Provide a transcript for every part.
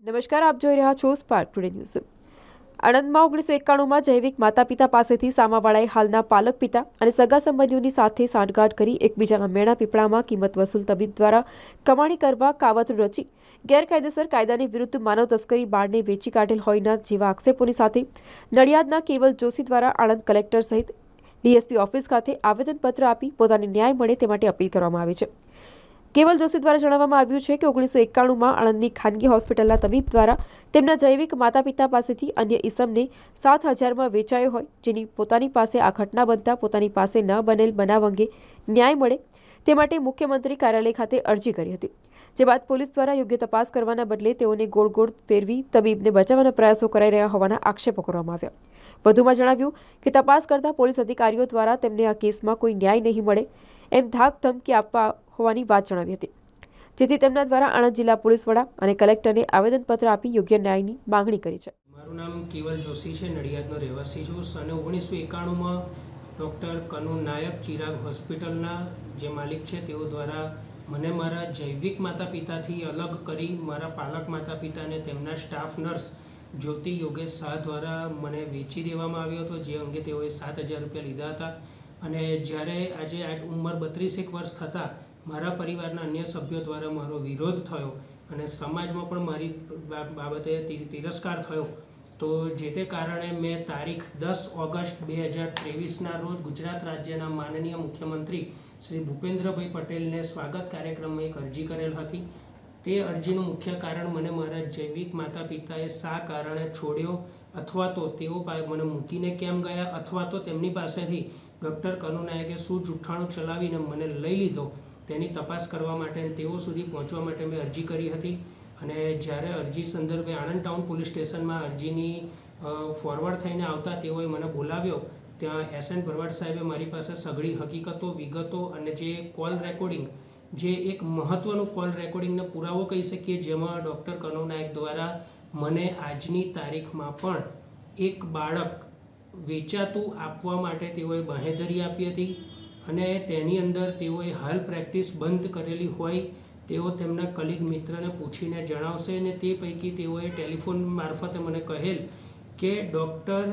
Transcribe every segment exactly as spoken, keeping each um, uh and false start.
નમસ્કાર, આપ જોઈ રહ્યા છો સ્પાર્ક ટુડે ન્યૂઝ। આણંદમાં ઓગણીસો એકાણુંમાં જૈવિક માતા પિતા પાસેથી સામાવાળાએ હાલના પાલક પિતા અને સગા સંબંધીઓની સાથે સાંઠગાંઠ કરી એકબીજાના મેણા પીપળામાં કિંમત વસૂલ તબીબ દ્વારા કમાણી કરવા કાવતરું રચી ગેરકાયદેસર કાયદાની વિરુદ્ધ માનવ તસ્કરી બાળને વેચી કાઢેલ હોયના જેવા આક્ષેપોની સાથે નડિયાદના કેવલ જોશી દ્વારા આણંદ કલેક્ટર સહિત ડીએસપી ઓફિસ ખાતે આવેદનપત્ર આપી પોતાને ન્યાય મળે તે માટે અપીલ કરવામાં આવી છે। કેવલ જોશી દ્વારા જણાવવામાં આવ્યું છે કે ઓગણીસો એકાણુંમાં આણંદની ખાનગી હોસ્પિટલના તબીબ દ્વારા તેમના જૈવિક માતા પિતા પાસેથી અન્ય ઈસમને સાત હજારમાં વેચાયો હોય, જેની પોતાની પાસે આ ઘટના બનતા પોતાની પાસે ન બનેલ બનાવ અંગે ન્યાય મળે તે માટે મુખ્યમંત્રી કાર્યાલય ખાતે અરજી કરી હતી, જે બાદ પોલીસ દ્વારા યોગ્ય તપાસ કરવાના બદલે તેઓને ગોળ ગોળ ફેરવી તબીબને બચાવવાના પ્રયાસો કરાઈ રહ્યા હોવાના આક્ષેપો કરવામાં આવ્યા। વધુમાં જણાવ્યું કે તપાસ કરતા પોલીસ અધિકારીઓ દ્વારા તેમને આ કેસમાં કોઈ ન્યાય નહીં મળે એમ ધાક ધમકી આપવા હોવાની વાત જણાવી હતી, જેથી તેમના દ્વારા આણંદ જિલ્લા પોલીસ વડા અને કલેક્ટરને આવેદનપત્ર આપી યોગ્ય ન્યાયની માંગણી કરી છે। મારું નામ કેવલ જોશી છે, નડિયાદનો રહેવાસી છું અને ઓગણીસો એકાણુંમાં ડૉક્ટર કનુ નાયક ચિરાગ હોસ્પિટલના જે માલિક છે તેઓ દ્વારા મને મારા જૈવિક માતા પિતાથી અલગ કરી મારા પાલક માતા પિતાને તેમના સ્ટાફ નર્સ જ્યોતિ યોગેશ શાહ દ્વારા મને વેચી દેવામાં આવ્યો હતો, જે અંગે તેઓએ સાત હજાર રૂપિયા લીધા હતા। અને જ્યારે આજે આ ઉંમર બત્રીસેક વર્ષ થતાં મારા પરિવારના અન્ય સભ્યો દ્વારા મારો વિરોધ થયો અને સમાજમાં પણ મારી બાબતે તિરસ્કાર થયો, તો જે તે કારણે મેં તારીખ દસ ઓગસ્ટ બે હજાર ત્રેવીસના રોજ ગુજરાત રાજ્યના માનનીય મુખ્યમંત્રી શ્રી ભૂપેન્દ્રભાઈ પટેલને સ્વાગત કાર્યક્રમમાં એક અરજી કરેલ હતી। તે અરજીનું મુખ્ય કારણ મને મારા જૈવિક માતા પિતાએ શા કારણે છોડ્યો અથવા તો તેઓ મને મૂકીને કેમ ગયા અથવા તો તેમની પાસેથી ડૉક્ટર કનુ નાયકે શું જૂઠ્ઠાણું ચલાવીને મને લઈ લીધો તેની તપાસ કરવા માટે તેઓ સુધી પહોંચવા માટે મેં અરજી કરી હતી। અને જ્યારે અરજી સંદર્ભે આણંદ ટાઉન પોલીસ સ્ટેશનમાં અરજીની ફોરવર્ડ થઈને આવતા તેઓએ મને બોલાવ્યો, ત્યાં એસ એન ભરવાડ સાહેબે મારી પાસે સઘળી હકીકતો વિગતો અને જે કોલ રેકોર્ડિંગ, જે એક મહત્ત્વનું કોલ રેકોર્ડિંગનો પુરાવો કહી શકીએ, જેમાં ડૉક્ટર કનુ નાયક દ્વારા મને આજની તારીખમાં પણ એક બાળક વેચાતું આપવા માટે તેઓએ બાંહેધરી આપી હતી અને તેની અંદર તેઓએ હાલ પ્રેક્ટિસ બંધ કરેલી હોય તેઓ તેમના કલીગ મિત્રને પૂછીને જણાવશે અને તે પૈકી તેઓએ ટેલિફોન મારફતે મને કહેલ કે doctor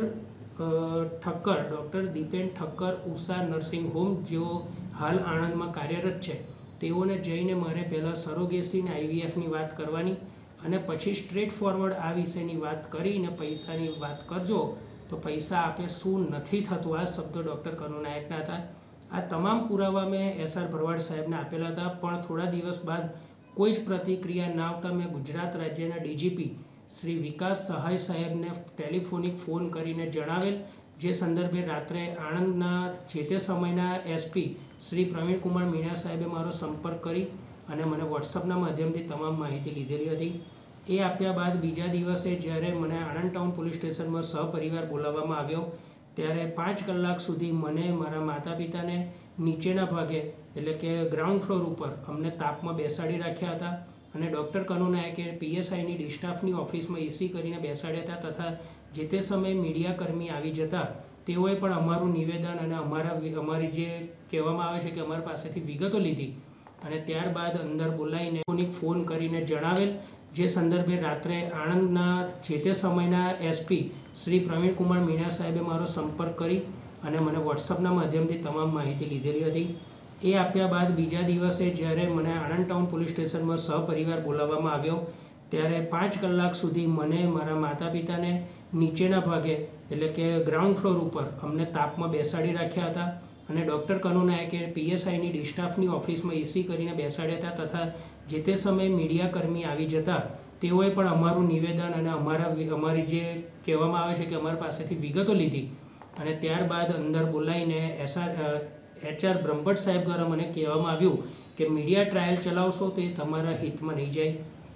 Thakkar doctor Dipen Thakkar Usha nursing home જેઓ હાલ આણંદમાં કાર્યરત છે તેઓને જઈને મારે પહેલાં સરોગેસીને આઈવીએફની વાત કરવાની અને પછી સ્ટ્રેટ ફોરવર્ડ આ વિષયની વાત કરીને પૈસાની વાત કરજો તો પૈસા આપે શું નથી થતું, આ શબ્દો ડૉક્ટર કનુ નાયકના હતા। આ તમામ પુરાવા મેં એસ આર ભરવાડ સાહેબને આપેલા હતા, પણ થોડા દિવસ બાદ કોઈ જ પ્રતિક્રિયા ના આવતા મેં ગુજરાત રાજ્યના ડીજીપી શ્રી વિકાસ સહાય સાહેબને ટેલિફોનિક ફોન કરીને જણાવેલ, જે સંદર્ભે રાત્રે આણંદના જે તે સમયના એસપી શ્રી પ્રવીણ કુમાર મીણા સાહેબે મારો સંપર્ક કરી અને મને વોટ્સઅપના માધ્યમથી તમામ માહિતી લીધેલી હતી। એ આપ્યા બાદ બીજા દિવસે જ્યારે મને આણંદ ટાઉન પોલીસ સ્ટેશનમાં સહપરિવાર બોલાવવામાં આવ્યો ત્યારે પાંચ કલાક સુધી મને મારા માતા પિતાને નીચેના ભાગે એટલે કે ગ્રાઉન્ડ ફ્લોર ઉપર અમને તાપમાં બેસાડી રાખ્યા હતા અને ડૉક્ટર કનુ નાયકે પીએસઆઈની ડિસ્ટાફની ઓફિસમાં એસી કરીને બેસાડ્યા હતા તથા જે તે સમયે મીડિયાકર્મી આવી જતા તેઓએ પણ અમારું નિવેદન અને અમારા અમારી જે કહેવામાં આવે છે કે અમારી પાસેથી વિગતો લીધી અને ત્યારબાદ અંદર બોલાવીને ફોન કરીને જણાવેલ, જે સંદર્ભે રાત્રે આણંદના જે તે સમયના એસપી શ્રી પ્રવીણ કુમાર મીણા સાહેબે મારો સંપર્ક કરી અને મને વોટ્સઅપના માધ્યમથી તમામ માહિતી લીધેલી હતી। એ આપ્યા બાદ બીજા દિવસે જ્યારે મને આણંદ ટાઉન પોલીસ સ્ટેશનમાં સહપરિવાર બોલાવવામાં આવ્યો ત્યારે પાંચ કલાક સુધી મને મારા માતા પિતાને નીચેના ભાગે એટલે કે ગ્રાઉન્ડ ફ્લોર ઉપર અમને તાપમાં બેસાડી રાખ્યા હતા અને ડૉક્ટર કનુ નાયકે પીએસઆઈની ડિસ્ટાફની ઓફિસમાં એસી કરીને બેસાડ્યા હતા તથા જે તે સમયે મીડિયાકર્મી આવી જતા તેઓએ પણ અમારું નિવેદન અને અમારા અમારી જે કહેવામાં આવે છે કે અમારી પાસેથી વિગતો લીધી અને ત્યારબાદ અંદર બોલાવીને એસઆર એચઆર બ્રહ્મભટ્ટ સાહેબ દ્વારા મને કહેવામાં આવ્યું કે મીડિયા ટ્રાયલ ચલાવશો તો એ તમારા હિતમાં નહીં જાય।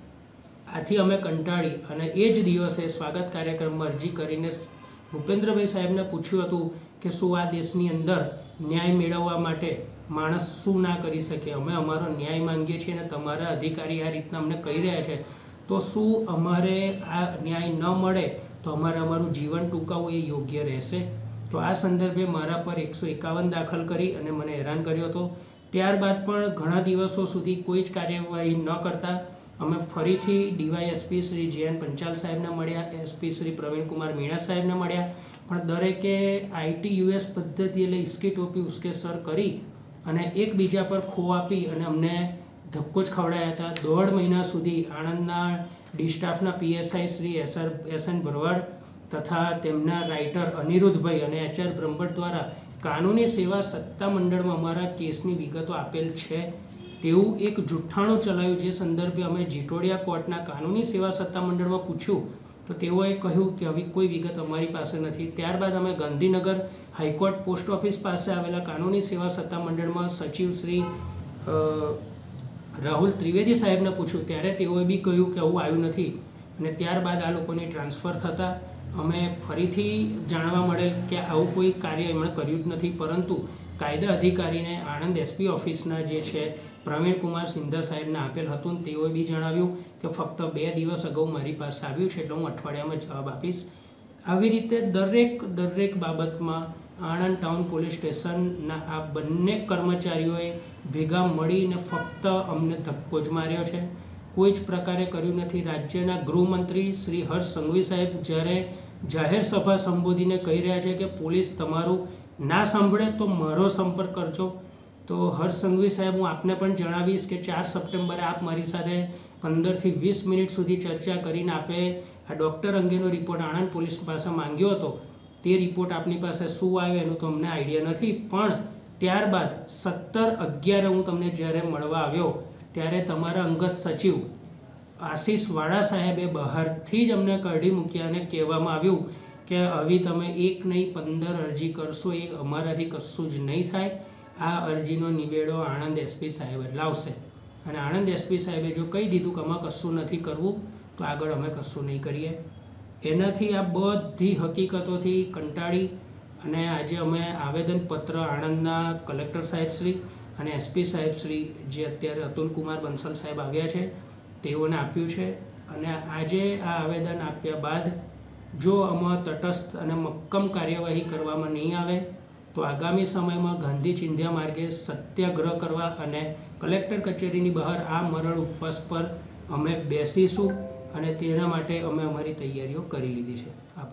આથી અમે કંટાળી અને એ જ દિવસે સ્વાગત કાર્યક્રમમાં અરજી કરીને ભૂપેન્દ્રભાઈ સાહેબને પૂછ્યું હતું કે શું આ દેશની અંદર ન્યાય મેળવવા માટે માણસ શું ના કરી શકે, અમે અમારો ન્યાય માંગીએ છીએ અને તમારા અધિકારી આ રીતના અમને કહી રહ્યા છે તો શું અમારે આ ન્યાય ન મળે તો અમારે અમારું જીવન ટૂંકાવવું એ યોગ્ય રહેશે? તો આ સંદર્ભે મારા પર એકસો એકાવન દાખલ કરી અને મને હેરાન કર્યો હતો। ત્યારબાદ પણ ઘણા દિવસો સુધી કોઈ જ કાર્યવાહી ન કરતા અમે ફરીથી ડીવાયએસપી શ્રી જે એન પંચાલ સાહેબને મળ્યા, એસપી શ્રી પ્રવીણકુમાર મીણા સાહેબને મળ્યા, પણ દરેકે આઈટી યુએસ પદ્ધતિ એટલે ઇસ્કી ટોપી ઉશ્કેસર કરી અને એકબીજા પર ખો આપી અને અમને ધક્કો જ ખવડાયા હતા. દોઢ મહિના સુધી આણંદના ડી સ્ટાફના PSI Shri S R S N Bharwad તથા તેમના રાઇટર અનિરુદ્ધભાઈ અને એચ આર બ્રહ્મભટ્ટ દ્વારા કાનૂની સેવા સત્તામંડળમાં અમારા કેસની વિગતો આપેલ છે તેવું એક જુઠ્ઠાણું ચલાવ્યું. જે સંદર્ભે અમે જીટોડિયા કોર્ટના કાનૂની સેવા સત્તામંડળમાં પૂછ્યું તો તેઓએ કહ્યું કે હવે કોઈ વિગત અમારી પાસે નથી. ત્યારબાદ અમે ગાંધીનગર હાઈકોર્ટ પોસ્ટ ઓફિસ પાસે આવેલા કાનૂની સેવા સત્તામંડળમાં સચિવ શ્રી રાહુલ ત્રિવેદી સાહેબને પૂછ્યું ત્યારે તેઓએ બી કહ્યું કે આવું આવ્યું નથી. અને ત્યારબાદ આ લોકોની ટ્રાન્સફર થતાં અમે ફરીથી જાણવા મળેલ કે આવું કોઈ કાર્ય એમણે કર્યું જ નથી, પરંતુ કાયદા અધિકારીને આણંદ એસપી ઓફિસના જે છે પ્રવીણકુમાર સિંધર સાહેબને આપેલ હતું. તેઓએ બી જણાવ્યું કે ફક્ત બે દિવસ અગાઉ મારી પાસે આવ્યું છે એટલે હું અઠવાડિયામાં જવાબ આપીશ. આવી રીતે દરેક દરેક બાબતમાં આણંદ ટાઉન પોલીસ સ્ટેશનના આ બંને કર્મચારીઓએ ભેગા મળીને ફક્ત અમને ધક્કો જ માર્યો છે, કોઈ જ પ્રકારે કર્યું નથી. રાજ્યના ગૃહમંત્રી શ્રી હર્ષ સંઘવી સાહેબ જ્યારે જાહેર સભા સંબોધીને કહી રહ્યા છે કે પોલીસ તમારું ના સાંભળે તો મારો સંપર્ક કરજો, તો હર્ષ સંઘવી સાહેબ હું આપને પણ જણાવીશ કે ચાર સપ્ટેમ્બરે આપ મારી સાથે પંદરથી વીસ મિનિટ સુધી ચર્ચા કરીને આપે આ ડૉક્ટર અંગેનો રિપોર્ટ આણંદ પોલીસ પાસે માંગ્યો હતો. તે રિપોર્ટ આપની પાસે શું આવ્યો એનું તો અમને આઈડિયા નથી, પણ ત્યારબાદ સત્તર અગિયારે હું તમને જ્યારે મળવા આવ્યો ત્યારે તમારા અંગત સચિવ આશીષ વાળા સાહેબે બહારથી જ અમને કાઢી મૂક્યા અને કહેવામાં આવ્યું કે હવે તમે એક નહીં પંદર અરજી કરશો એ અમારાથી કશું જ નહીં થાય. આ અરજીનો નિવેડો આણંદ એસપી સાહેબ જ લાવશે અને આણંદ એસપી સાહેબે જો કહી દીધું કે અમે કશું નથી કરવું તો આગળ અમે કશું નહીં કરીએ. એનાથી આ બધી હકીકતોથી કંટાળી અને આજે અમે આવેદનપત્ર આણંદના કલેક્ટર સાહેબશ્રી અને એસપી સાહેબશ્રી જે અત્યારે અતુલકુમાર બંસલ સાહેબ આવ્યા છે તેઓને આપ્યું છે. અને આજે આ આવેદન આપ્યા બાદ જો આમાં તટસ્થ અને મક્કમ કાર્યવાહી કરવામાં નહીં આવે તો આગામી સમયમાં ગાંધી ચિંધ્યા માર્ગે સત્યાગ્રહ કરવા અને કલેક્ટર કચેરીની બહાર આ મરણ ઉપવાસ પર અમે બેસીશું અને તેના માટે અમે અમારી તૈયારીઓ કરી લીધી છે. આભાર.